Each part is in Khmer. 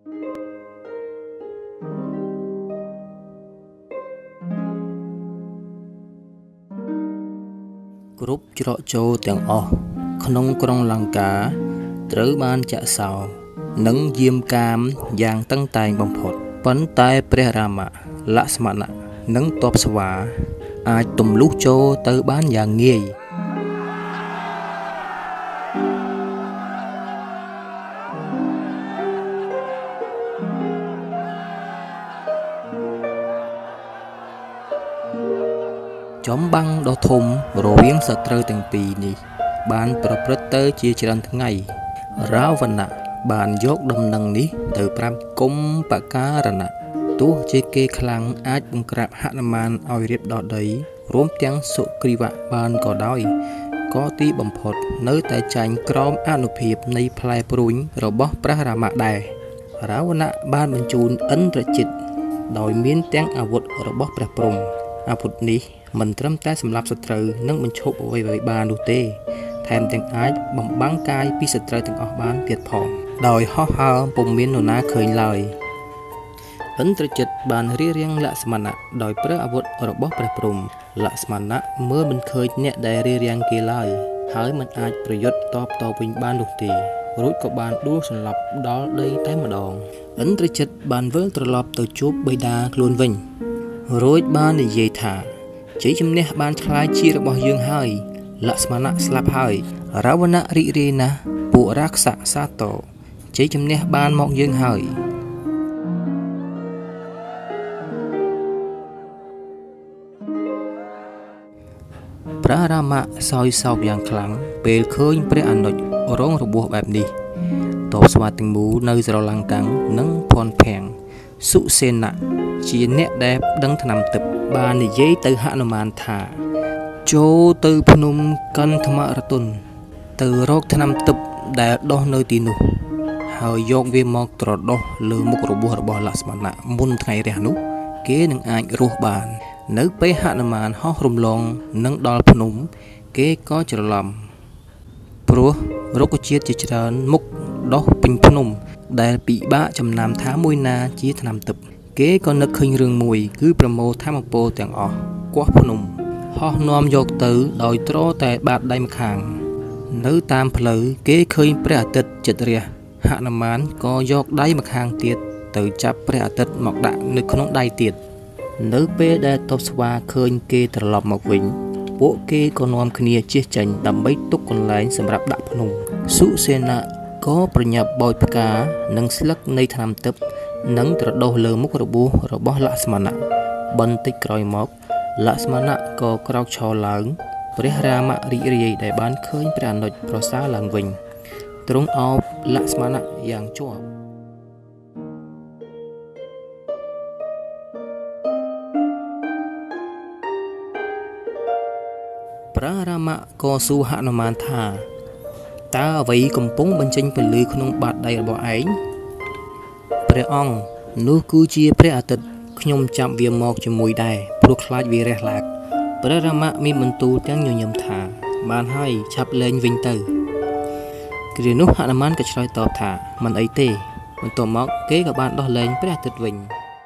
គ្រប់ច្រកចូលទាំងអស់ក្នុងក្រុងលង្កាត្រូវបានចាក់សោនិងយាមកាមយ៉ាងតឹងតែងបំផុតប៉ុន្តែព្រះរាមៈលក្ស្មណៈនិងទ័ពស្វាអាចទម្លុះចូលទៅបានយ៉ាងងាយចំបាំងដ៏ធំរវាងសត្រូវទាំងពីរនេះបានប្រព្រឹត្តទៅជាច្រើនថ្ងៃរាវណៈបានយកដំណឹងនេះទៅប្រាប់កុម្បការណៈទោះជាគេខ្លាំងអាចបង្ក្រាបហនុមានឲ្យរៀបដល់ដីរួមទាំងសុគ្រីវៈបានក៏ដោយក៏ទីបំផុតនៅតែចាញ់ក្រោមអនុភាពនៃផ្លែព្រួញរបស់ព្រះរាមៈដែររាវណៈបានបញ្ជូនឥន្ទ្រជិតដោយមានទាំងអាវុធរបស់ព្រះព្រហ្មអាវុធនេះមិនត្រឹមតែសម្លាប់សត្រូវនិងបញ្ឈប់អ្វីៗបាននោះទេថែមទាំងអាចបំបាំងកាយពីសត្រូវទាំងអស់បានទៀតផងដោយហោះហើរពុំមាននរណាឃើញឡើយឥន្ទ្រជិតបានរៀបរៀងលក្ស្មណៈដោយប្រើអាវុធរបស់ព្រះព្រហ្មលក្ស្មណៈមើលមិនឃើញអ្នកដែលរៀបរៀងគេឡើយហើយមិនអាចប្រយុទ្ធតបតវិញបាននោះទេរួចក៏បានដួលសន្លប់ដល់ដីតែម្ដងឥន្ទ្រជិតបានវិលត្រឡប់ទៅជួបបិតាខ្លួនវិញរួចបាននិយាយថាជ័យជំនះបានឆ្លាយជារបស់យើងហើយលក្ស្មណៈស្លាប់ហើយរាវណៈរីករាយណាស់ពួករាក្សៈសាទរជ័យជំនះបានមកយើងហើយព្រះរាមៈសោយសោកយ៉ាងខ្លាំងពេលឃើញព្រះអនុជរងរបួសបែបនេះទ័ពស្វាទាំងមូលនៅស្រឡង្កាំងនិងភ័ណ្ឌភាំងសុសេណៈជាអ្នកដែលដឹងថ្នាំទឹកបាននិយាយទៅហនុមានថាចូលទៅភ្នំកន្ធមរតុនទៅរកថ្នាំទឹកដែលដុះនៅទីនោះហើយយកវាមកត្រដុសលើមុខរបួសរបស់លក្ស្មណៈមុនថ្ងៃរះនោះគេនឹងអាចរស់បាននៅពេលហនុមានហោះរំលងនឹងដល់ភ្នំគេក៏ច្រឡំព្រោះរុក្ខជាតិជាច្រើនមុខដុះពេញភ្នំដែលពិបាកចំណាំថាមួយណាជាថ្នាំទឹកគេក៏នឹកឃើញរឿងមួយគឺប្រមូលធម្មពលទាំងអស់គាស់ភ្នំហោះនាំយកទៅដោយទ្រតែបាតដៃម្ខាងនៅតាមផ្លូវគេឃើញព្រះអាទិត្យជិតរះហនុមានក៏យកដៃម្ខាងទៀតទៅចាប់ព្រះអាទិត្យមកដាក់នៅក្នុងដៃទៀតនៅពេលដែលទ័ពស្វាឃើញគេត្រឡប់មកវិញពួកគេក៏នាំគ្នាជិះចេញដើម្បីទុកកន្លែងសម្រាប់ដាក់ភ្នំសុសេណៈក៏ប្រញាប់បោចផ្កានិងស្លឹកនៃថ្នាំទឹកនិងត្រដុសលើមុខរបួសរបស់លក្ស្មណៈបន្តិចក្រោយមកលក្ស្មណៈក៏ក្រោកឈរឡើងព្រះរាមៈរីករាយដែលបានឃើញព្រះអនុជប្រសើរឡើងវិញទ្រង់អោបលក្ស្មណៈយ៉ាងជាប់ព្រះរាមៈក៏សួរហនុមានថាតើអ្វីកំពុងបញ្ចេញពន្លឺក្នុងបាតដៃរបស់ឯងព្រះអង្គនោះគឺជាព្រះអាទិត្យខ្ញុំចាប់វាមកជាមួយដែរព្រោះខ្លាចវារះឡាកព្រះរាមៈមានបន្ទូលទាំងញញឹមថាបានហើយឆាប់លែងវិញទៅគ្រានោះហនុមានក៏ឆ្លើយតបថាមិនអីទេបន្ទាប់មកគេក៏បានដោះលែងព្រះអាទិត្យវិញ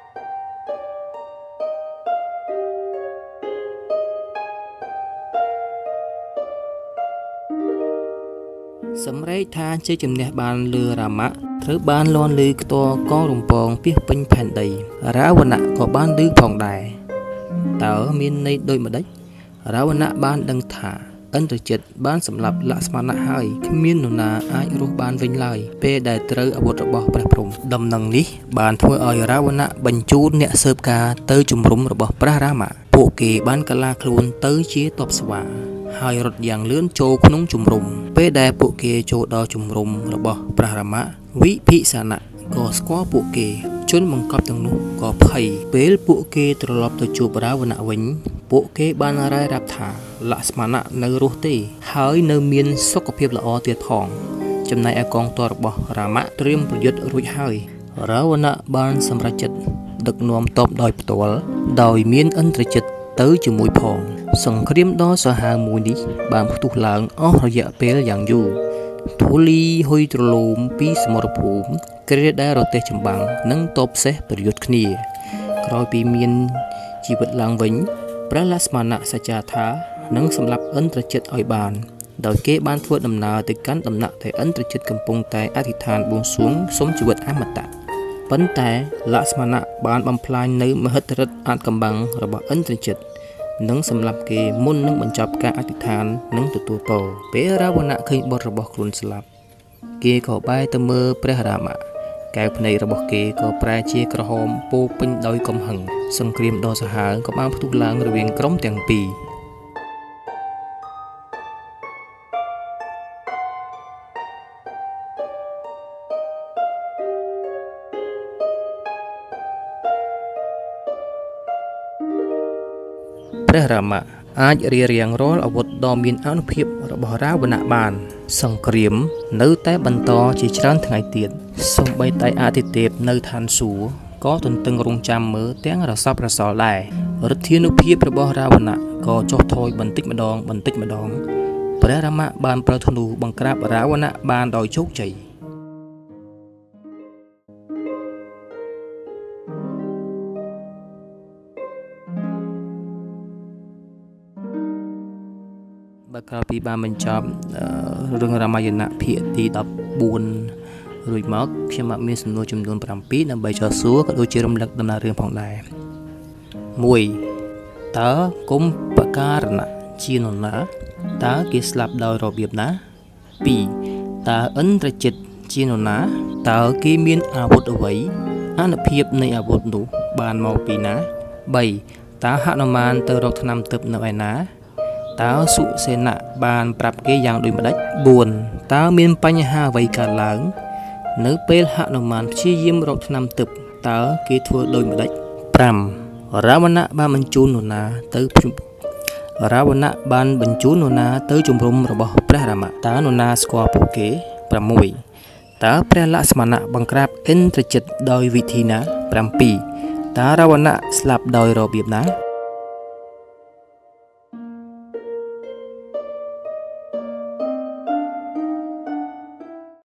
សម្រែកថាជ័យជំនះបានលើរាមៈត្រូវបានលាន់ឮខ្ទរកងរំពងពាសពេញផែនដីរាវណៈក៏បានឮផងដែរតើមានន័យដូចម្ដេចរាវណៈបានដឹងថាឥន្ទ្រជិតបានសម្លាប់លក្ស្មណៈហើយគ្មាននរណាអាចរស់បានវិញឡើយពេលដែលត្រូវអាវុធរបស់ព្រះព្រហ្មដំណឹងនេះបានធ្វើឲ្យរាវណៈបញ្ជូនអ្នកស៊ើបការទៅជំរុំរបស់ព្រះរាមៈពួកគេបានកលាខ្លួនទៅជាទ័ពស្វាហើយរត់យ៉ាងលឿនចូលក្នុងជំរំពេលដែលពួកគេចូលដល់ជំរំរបស់ព្រះរាមៈវិភិសាណៈក៏ស្គាល់ពួកគេជនបង្កប់ទាំងនោះក៏ភ័យពេលពួកគេត្រឡប់ទៅជួបរាវណៈវិញពួកគេបានរាយរាប់ថាលក្ស្មណៈនៅរស់ទេហើយនៅមានសុខភាពល្អទៀតផងចំណែកឯកងទ័ពរបស់រាមៈត្រៀមប្រយុទ្ធរួចហើយរាវណៈបានសម្រេចចិត្តដឹកនាំទ័ពដោយផ្ទាល់ដោយមានឥន្ទ្រជិតទៅជាមួយផងសង្គ្រាមដ៏សាហាវមួយនេះបានផ្ទុះឡើងអស់រយៈពេលយ៉ាងយូរធូលីហុយទ្រលូមពីសមរភូមិគ្រាដែលរទេះចម្បាំងនិងតបសេះប្រយុទ្ធគ្នាក្រោយពីមានជីវិតឡើងវិញព្រះលក្ស្មណៈសច្ចាថានឹងសម្លាប់ឥន្ទ្រជិតឲ្យបានដោយគេបានធ្វើដំណើរទៅកាន់ដំណាក់ដែលឥន្ទ្រជិតកំពុងតែអធិដ្ឋានបួងសួងសុំជីវិតអមតៈប៉ុន្តែលក្ស្មណៈបានបំផ្លាញនៅមហិទ្ធិឫទ្ធិអាថ៌កំបាំងរបស់ឥន្ទ្រជិតនិងសម្លាប់គេមុននឹងបញ្ចប់ការអធិដ្ឋាននិងទទួលពរពេលរាវណៈឃើញបុត្ររបស់ខ្លួនស្លាប់គេក៏បែរទៅមើលព្រះរាមៈកែវភ្នែករបស់គេក៏ប្រែជាក្រហមពោពេញដោយកំហឹងសង្គ្រាមដ៏សាហាវក៏បានផ្ទុះឡើងរវាងក្រុមទាំងពីរព្រះរាមៈអាចរារាំងរាល់អាវុធដ៏មានអានុភាពរបស់រាវណៈបានសង្គ្រាមនៅតែបន្តជាច្រើនថ្ងៃទៀតសូម្បីតែអាទិទេពនៅឋានសួគ៌ក៏ទន្ទឹងរង់ចាំមើលទាំងរសពរសល់ដែរឫទ្ធានុភាពរបស់រាវណៈក៏ចុះថយបន្តិចម្ដងព្រះរាមៈបានប្រើធ្នូបង្ក្រាបរាវណៈបានដោយជោគជ័យបើក្រោយពីបានបញ្ចប់រឿងរាមាយណៈភាគទី14រួចមកខ្ញុំបានមានសំណួរចំនួន7ដើម្បីចោទសួរក៏ដូចជារំលឹកដំណើររឿងផងដែរ 1. តើគុំបការណៈជានរណាតើគេស្លាប់ដោយរបៀបណា 2. តើឥន្ទ្រជិតជានរណាតើគេមានអាវុធអ្វីអានុភាពនៃអាវុធនោះបានមកពីណា 3. តើហនុមានទៅរកថ្នាំទិព្វនៅឯណាតើសុសេណៈបានប្រាប់គេយ៉ាងដូចម្ដេច 4. តើមានបញ្ហាអ្វីកើតឡើងនៅពេលហនុមានព្យាយាមរកថ្នាំទិព្វតើគេធ្វើដូចម្ដេច 5. រាវណៈបានបញ្ជូននរណាទៅជំរុំរបស់ព្រះរាមៈតើនរណាស្គាល់ពួកគេ 6. តើព្រះលក្ស្មណៈបង្ក្រាបឥន្ទ្រជិតដោយវិធីណា 7. តើរាវណៈស្លាប់ដោយរបៀបណា